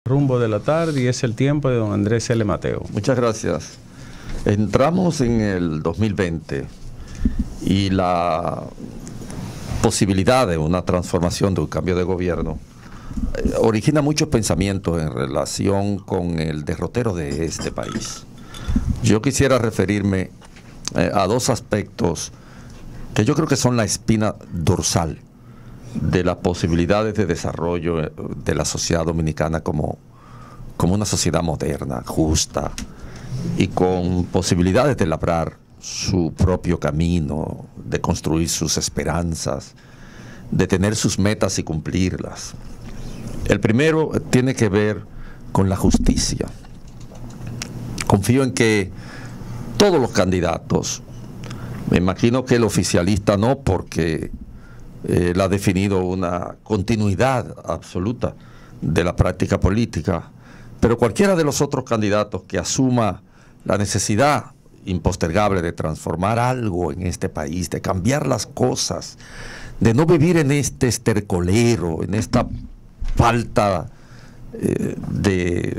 Rumbo de la Tarde, y es el tiempo de don Andrés L. Mateo. Muchas gracias. Entramos en el 2020 y la posibilidad de una transformación, de un cambio de gobierno, origina muchos pensamientos en relación con el derrotero de este país. Yo quisiera referirme a dos aspectos que yo creo que son la espina dorsal de las posibilidades de desarrollo de la sociedad dominicana como una sociedad moderna, justa y con posibilidades de labrar su propio camino, de construir sus esperanzas, de tener sus metas y cumplirlas. El primero tiene que ver con la justicia. Confío en que todos los candidatos, me imagino que el oficialista no, porque él ha definido una continuidad absoluta de la práctica política, pero cualquiera de los otros candidatos que asuma la necesidad impostergable de transformar algo en este país, de cambiar las cosas, de no vivir en este estercolero, en esta falta de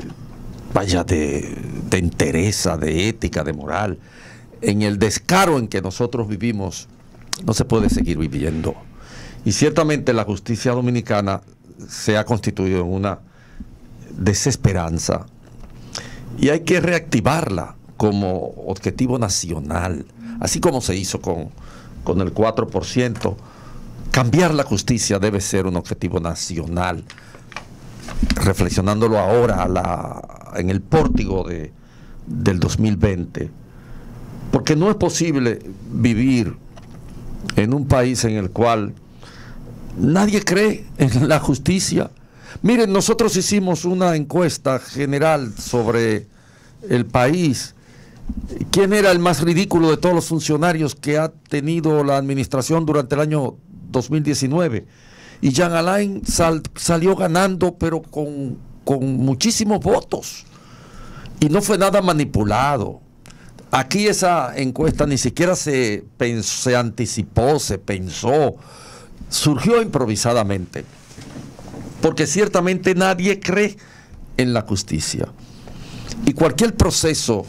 entereza, de ética, de moral, en el descaro en que nosotros vivimos, no se puede seguir viviendo. Y ciertamente la justicia dominicana se ha constituido en una desesperanza y hay que reactivarla como objetivo nacional, así como se hizo con el 4%. Cambiar la justicia debe ser un objetivo nacional, reflexionándolo ahora en el pórtico del 2020, porque no es posible vivir en un país en el cual nadie cree en la justicia. Miren, nosotros hicimos una encuesta general sobre el país. ¿Quién era el más ridículo de todos los funcionarios que ha tenido la administración durante el año 2019? Y Jean Alain salió ganando, pero con muchísimos votos. Y no fue nada manipulado. Aquí esa encuesta ni siquiera se anticipó, se pensó, surgió improvisadamente, porque ciertamente nadie cree en la justicia. Y cualquier proceso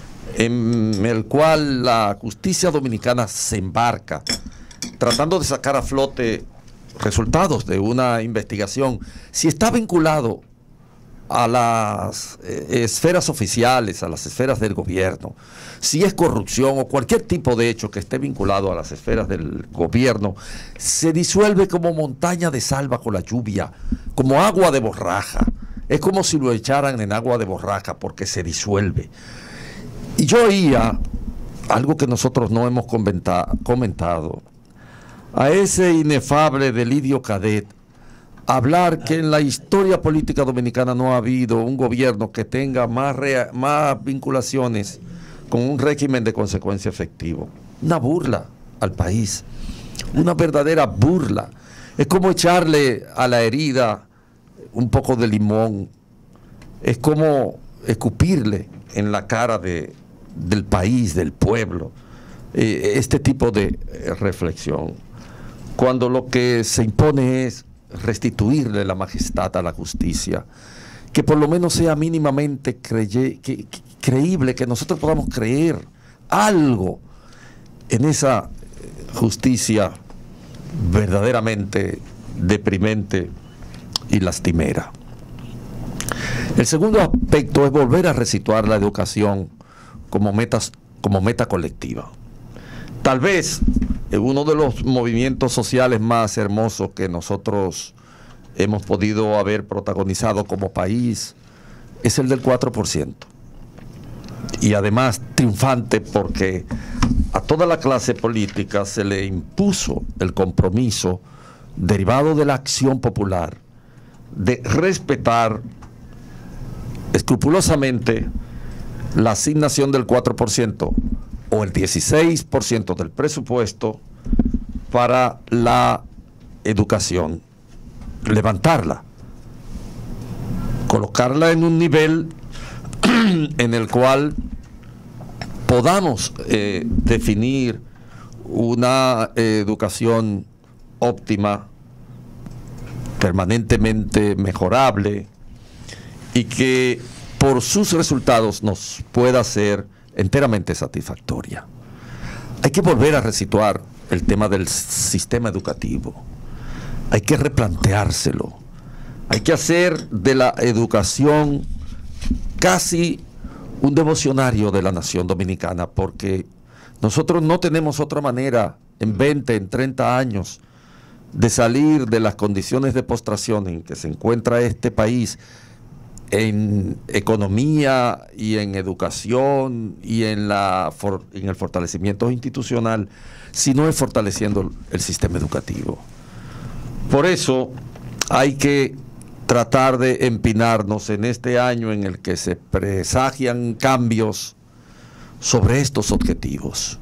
en el cual la justicia dominicana se embarca, tratando de sacar a flote resultados de una investigación, si está vinculado a las esferas oficiales, a las esferas del gobierno, si es corrupción o cualquier tipo de hecho que esté vinculado a las esferas del gobierno, se disuelve como montaña de sal bajo la lluvia, como agua de borraja. Es como si lo echaran en agua de borraja, porque se disuelve. Y yo oía algo que nosotros no hemos comentado, a ese inefable Delidio Cadet hablar que en la historia política dominicana no ha habido un gobierno que tenga más vinculaciones con un régimen de consecuencia efectivo. Una burla al país, una verdadera burla. Es como echarle a la herida un poco de limón, es como escupirle en la cara del país, del pueblo, este tipo de reflexión, cuando lo que se impone es restituirle la majestad a la justicia, que por lo menos sea mínimamente creíble, que nosotros podamos creer algo en esa justicia verdaderamente deprimente y lastimera. El segundo aspecto es volver a resituar la educación como meta colectiva. Tal vez uno de los movimientos sociales más hermosos que nosotros hemos podido haber protagonizado como país es el del 4%. Y además triunfante porque a toda la clase política se le impuso el compromiso derivado de la acción popular de respetar escrupulosamente la asignación del 4% o el 16% del presupuesto para la educación, levantarla, colocarla en un nivel en el cual podamos definir una educación óptima, permanentemente mejorable y que por sus resultados nos pueda ser enteramente satisfactoria. Hay que volver a resituar el tema del sistema educativo. Hay que replanteárselo. Hay que hacer de la educación casi un devocionario de la nación dominicana, porque nosotros no tenemos otra manera en 20, en 30 años de salir de las condiciones de postración en que se encuentra este país en economía y en educación y en el fortalecimiento institucional, si no es fortaleciendo el sistema educativo. Por eso hay que tratar de empinarnos en este año en el que se presagian cambios sobre estos objetivos.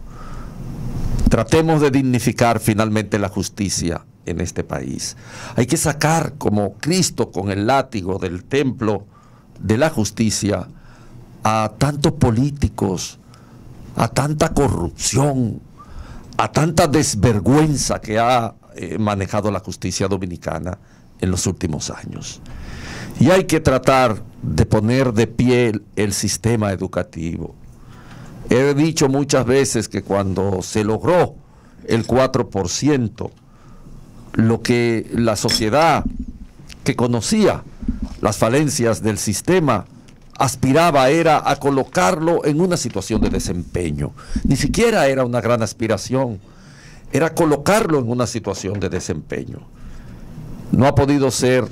Tratemos de dignificar finalmente la justicia en este país. Hay que sacar como Cristo con el látigo del templo de la justicia a tantos políticos, a tanta corrupción, a tanta desvergüenza que ha manejado la justicia dominicana en los últimos años. Y hay que tratar de poner de pie el sistema educativo. He dicho muchas veces que cuando se logró el 4%, lo que la sociedad que conocía las falencias del sistema aspiraba era a colocarlo en una situación de desempeño. Ni siquiera era una gran aspiración, era colocarlo en una situación de desempeño. No ha podido ser,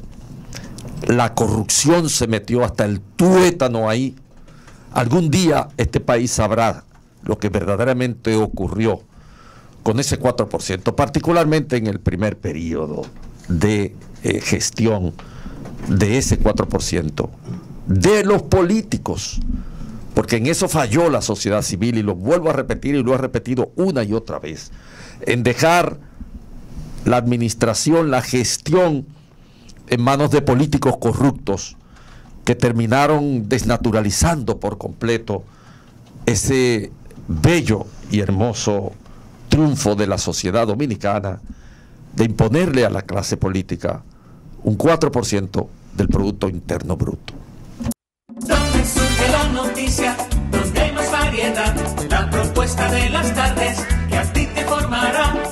la corrupción se metió hasta el tuétano ahí. Algún día este país sabrá lo que verdaderamente ocurrió con ese 4%, particularmente en el primer periodo de gestión de ese 4%, de los políticos, porque en eso falló la sociedad civil, y lo vuelvo a repetir y lo he repetido una y otra vez, en dejar la administración, la gestión en manos de políticos corruptos que terminaron desnaturalizando por completo ese bello y hermoso triunfo de la sociedad dominicana de imponerle a la clase política un 4% del Producto Interno Bruto. Donde surge la noticia, donde hay más variedad, la propuesta de las tardes que a ti te formará.